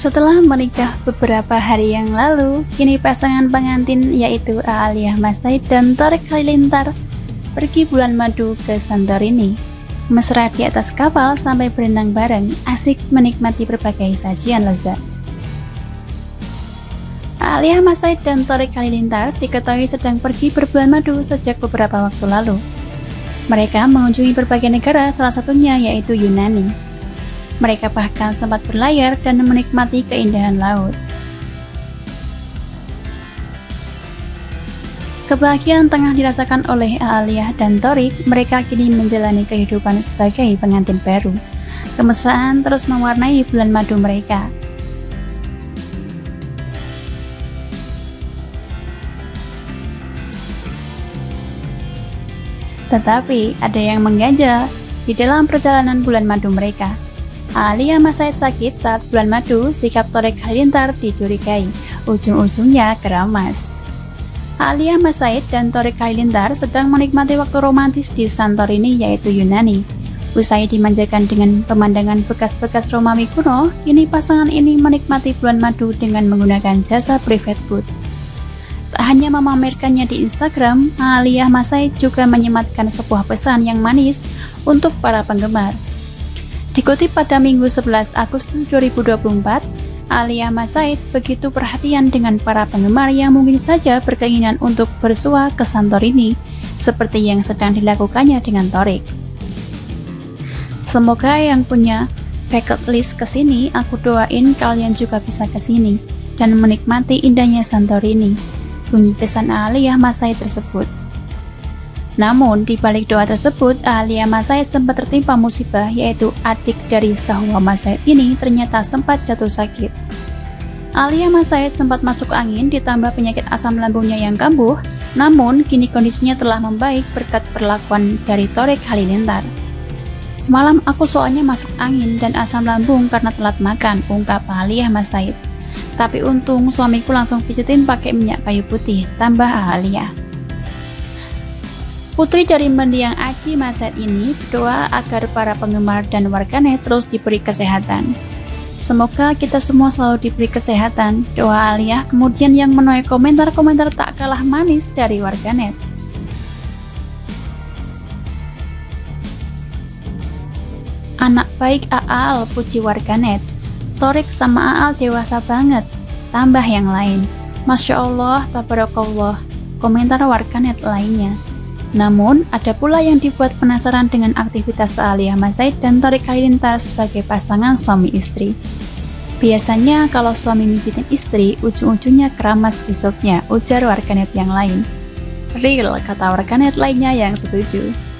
Setelah menikah beberapa hari yang lalu, kini pasangan pengantin yaitu Aaliyah Mas Said dan Thorik Halilintar pergi bulan madu ke Santorini. Mesra di atas kapal sampai berenang bareng, asik menikmati berbagai sajian lezat. Aaliyah Mas Said dan Thorik Halilintar diketahui sedang pergi berbulan madu sejak beberapa waktu lalu. Mereka mengunjungi berbagai negara, salah satunya yaitu Yunani. Mereka bahkan sempat berlayar dan menikmati keindahan laut. Kebahagiaan tengah dirasakan oleh Aaliyah dan Thorik. Mereka kini menjalani kehidupan sebagai pengantin baru. Kemesraan terus mewarnai bulan madu mereka. Tetapi ada yang mengganjal di dalam perjalanan bulan madu mereka. Aaliyah Mas Said sakit saat bulan madu, sikap Thorik Halilintar dicurigai, ujung-ujungnya keramas. Aaliyah Mas Said dan Thorik Halilintar sedang menikmati waktu romantis di Santorini yaitu Yunani. Usai dimanjakan dengan pemandangan bekas-bekas Romawi kuno, kini pasangan ini menikmati bulan madu dengan menggunakan jasa private boat. Tak hanya memamerkannya di Instagram, Aaliyah Mas Said juga menyematkan sebuah pesan yang manis untuk para penggemar. Dikutip pada Minggu 11 Agustus 2024, Aaliyah Mas Said begitu perhatian dengan para penggemar yang mungkin saja berkeinginan untuk bersua ke Santorini, seperti yang sedang dilakukannya dengan Thorik. Semoga yang punya bucket list kesini, aku doain kalian juga bisa kesini dan menikmati indahnya Santorini, bunyi pesan Aaliyah Mas Said tersebut. Namun, di balik doa tersebut, Aaliyah Mas Said sempat tertimpa musibah, yaitu adik dari Sahwa Mas Said ini ternyata sempat jatuh sakit. Aaliyah Mas Said sempat masuk angin ditambah penyakit asam lambungnya yang kambuh, namun kini kondisinya telah membaik berkat perlakuan dari Thorik Halilintar. Semalam aku soalnya masuk angin dan asam lambung karena telat makan, ungkap Aaliyah Mas Said. Tapi untung suamiku langsung pijetin pakai minyak kayu putih, tambah Aaliyah. Putri dari mendiang Aji Mas Said ini berdoa agar para penggemar dan warganet terus diberi kesehatan. Semoga kita semua selalu diberi kesehatan, doa Aaliyah kemudian yang menuai komentar-komentar tak kalah manis dari warganet. Anak baik Aal, puji warganet. Thorik sama Aal dewasa banget, tambah yang lain. Masya Allah, tabarakallah, komentar warganet lainnya. Namun, ada pula yang dibuat penasaran dengan aktivitas Aaliyah Mas Said dan Thorik Halilintar sebagai pasangan suami istri. Biasanya kalau suami mijitin istri, ujung-ujungnya keramas besoknya, ujar warganet yang lain. Real, kata warganet lainnya yang setuju.